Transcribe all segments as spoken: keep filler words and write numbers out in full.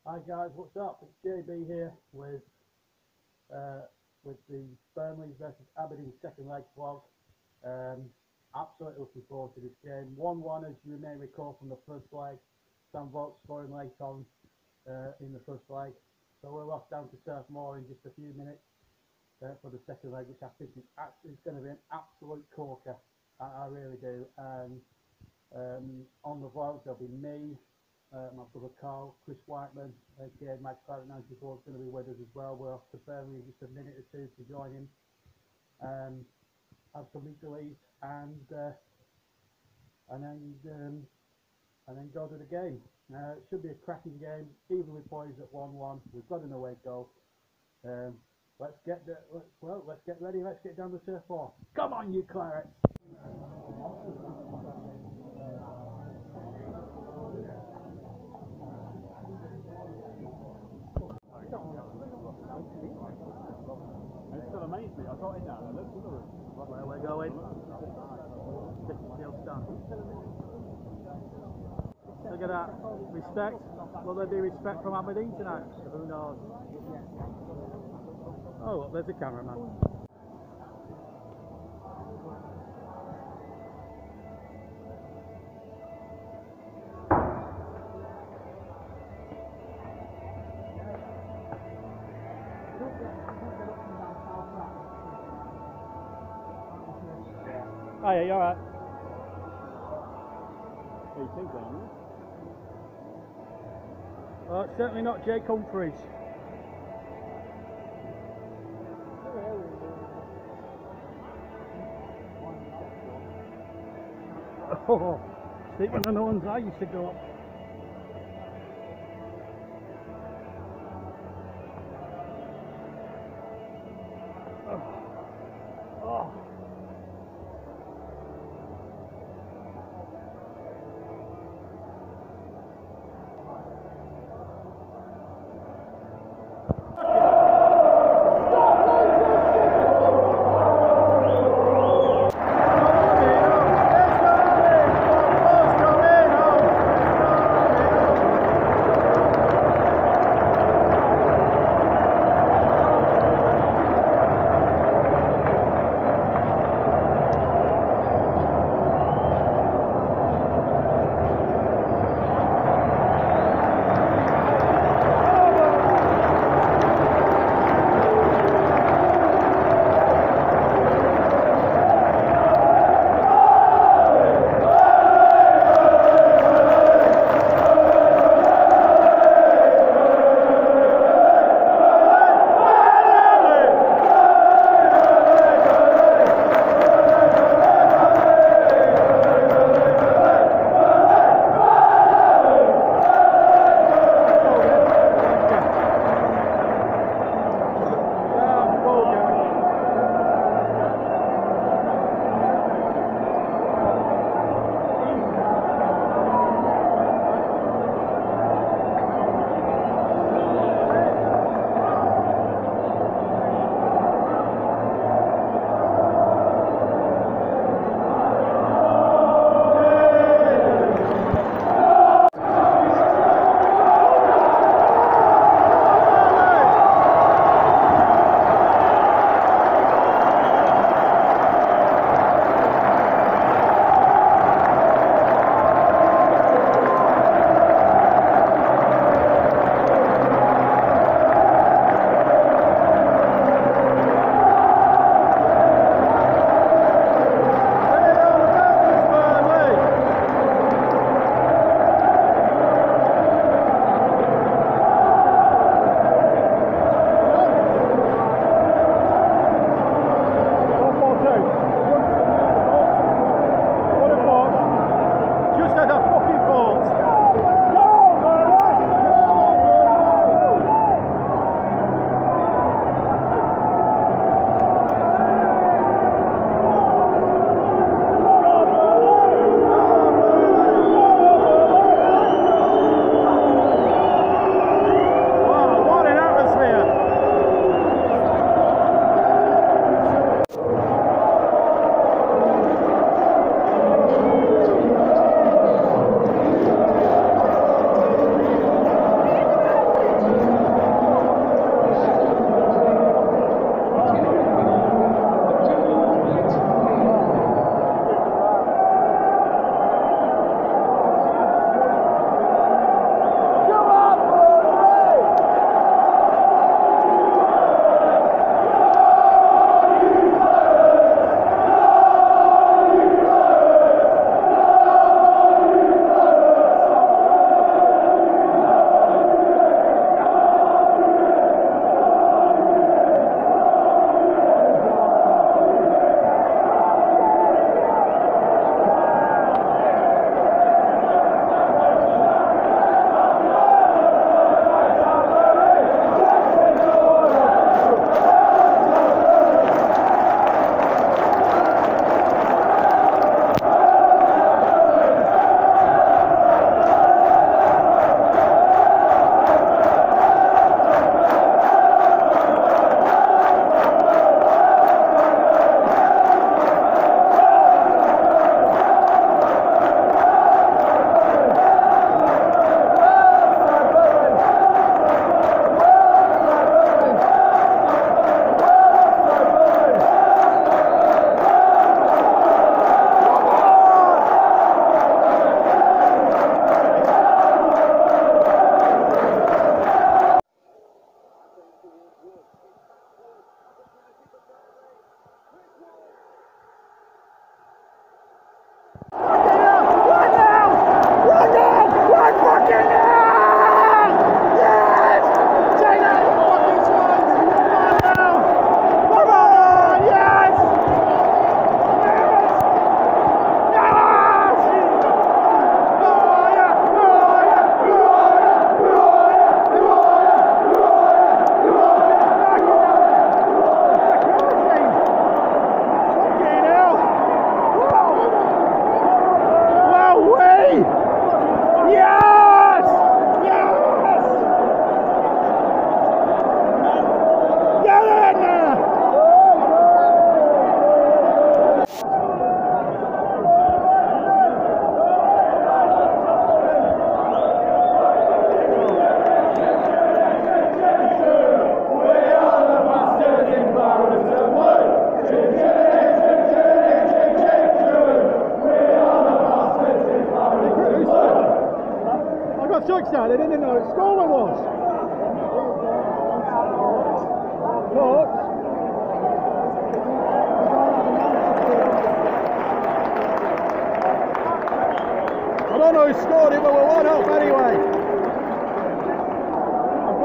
Hi guys, what's up? It's J B here with uh, with the Burnley versus Aberdeen second leg vlog. Um, absolutely looking forward to this game. one one, as you may recall from the first leg. Sam Vokes scoring late on uh, in the first leg. So we're off down to Turf Moor in just a few minutes uh, for the second leg, which I think is actually going to be an absolute corker. I, I really do. And um, on the vlog there'll be me. Uh, my brother Carl, Chris Whiteman, aka Max Cloud ninety-four is going to be with us as well. We're off to Burnley in just a minute or two to join him. Um, have something to eat and uh, and then um, and then go to the game. Uh, it should be a cracking game, evenly poised at one one. We've got an away goal. Um, let's get the let's, well, let's get ready. Let's get down the turf floor. Come on, you Clarets! It still amazed me. I got in there and I looked at the room. Where we're going. Look at that. Respect. Will there be respect from Aberdeen tonight? Who knows? Oh, look, there's the cameraman. Oh yeah, you're alright. Hey, you think down there? Well, it's certainly not Jake Humphries. Oh, steep when no one's eye used to go up. Oh. Oh.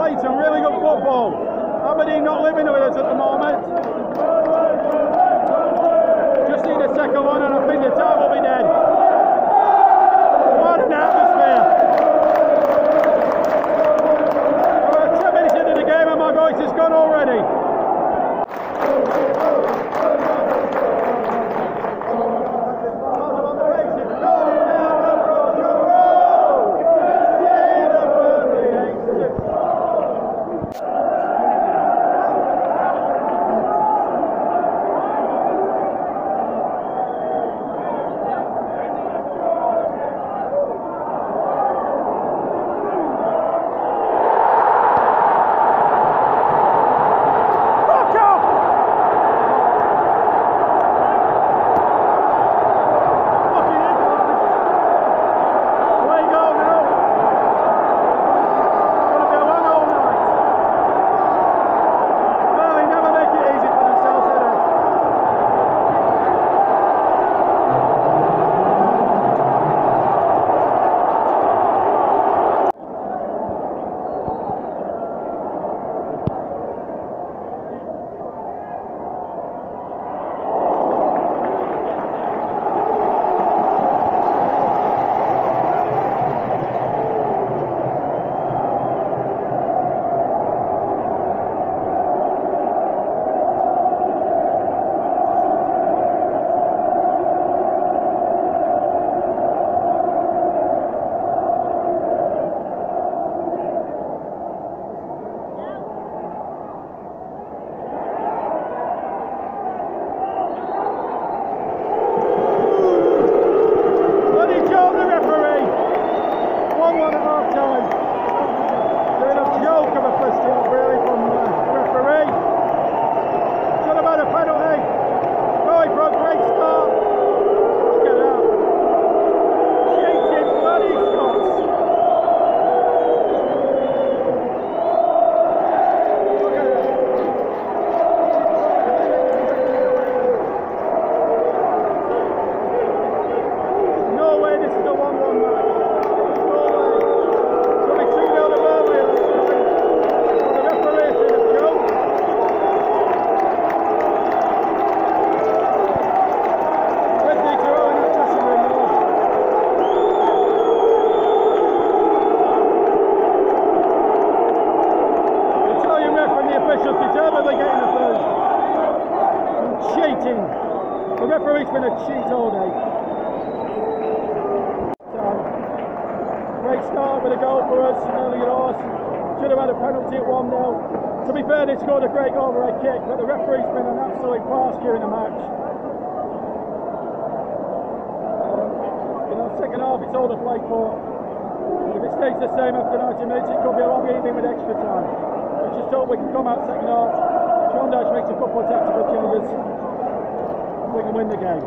played some really good football. Aberdeen not living with us at the moment. Just need a second one and I think the time will be dead. What an atmosphere. We're ten minutes into the game and my voice is gone already. The referee's been a cheat all day. So, great start with a goal for us early on. Should have had a penalty at one nil. To be fair, they scored a great overhead kick, but the referee's been an absolute farce during the match. Um, you know, second half it's all to play for. If it stays the same after ninety minutes, it could be a long evening with extra time. Let's just hope we can come out second half. Sean Dyche makes a couple of tactical changes. We can win the game.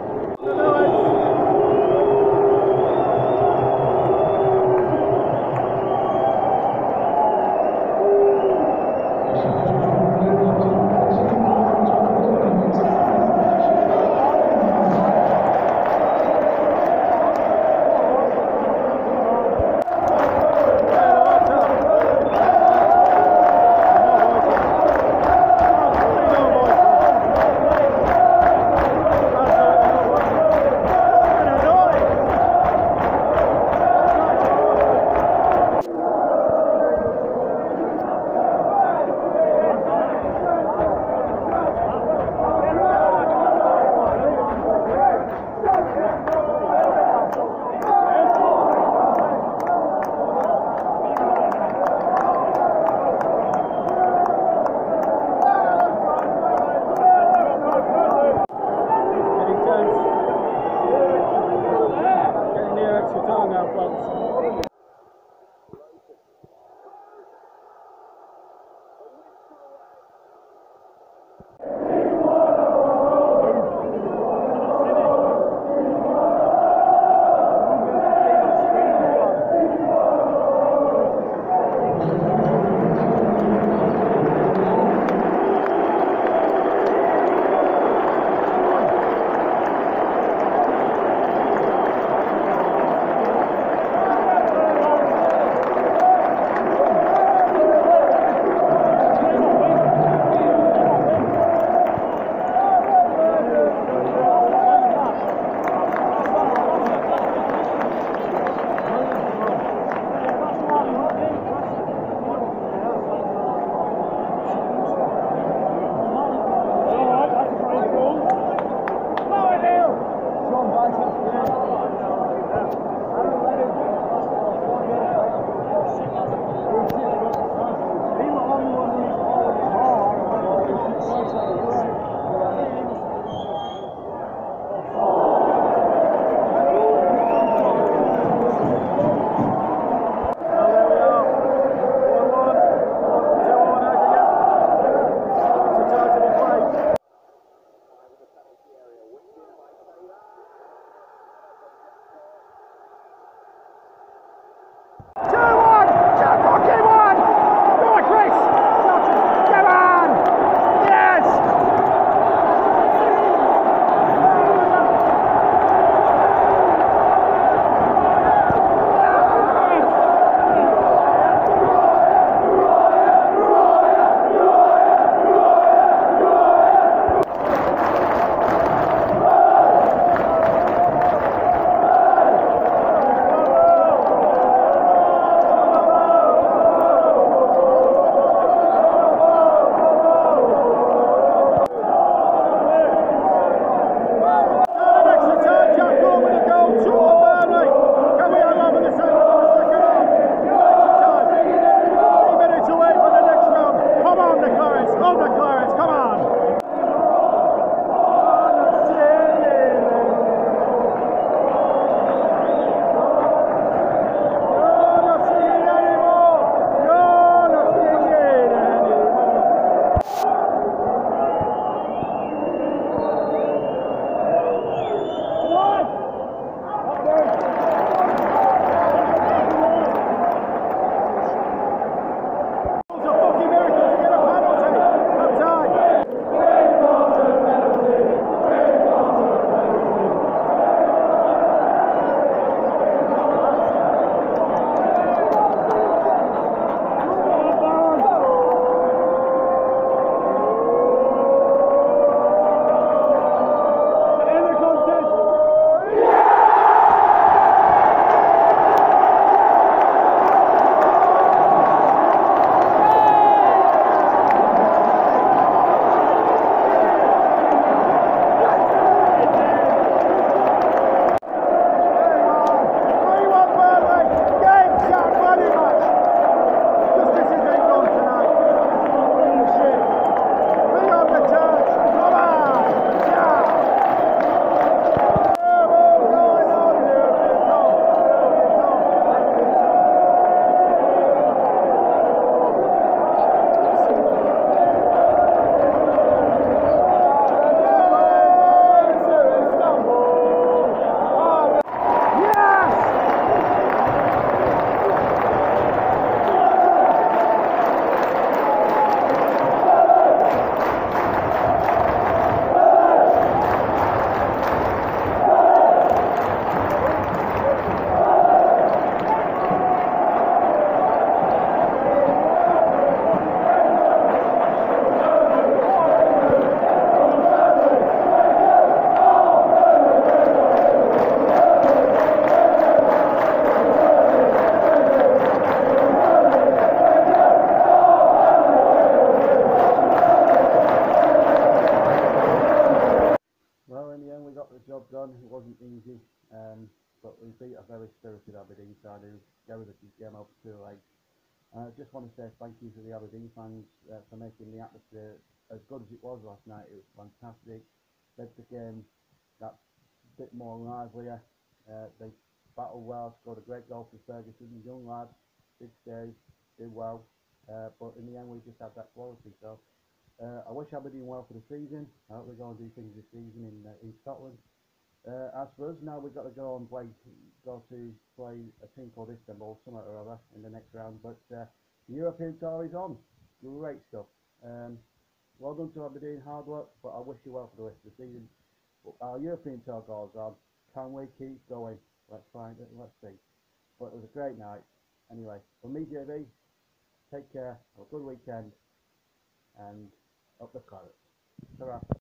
want to say thank you to the Aberdeen fans uh, for making the atmosphere as good as it was last night. It was fantastic. Made the game that bit more livelier. Uh, they battled well, scored a great goal for Ferguson. Young lad, big stage, did well. Uh, but in the end, we just had that quality. So uh, I wish Aberdeen well for the season. I hope they go and do things this season in uh, in Scotland. Uh, as for us, now we've got to go and play, go to play a team called Istanbul, something or other, in the next round. But uh, the European tour is on. Great stuff. Um, well done to Aberdeen, hard work, but I wish you well for the rest of the season. But our European tour goes on. Can we keep going? Let's find it. Let's see. But it was a great night. Anyway, from me, J B, take care. Have a good weekend, and up the carrots. Ta-ra.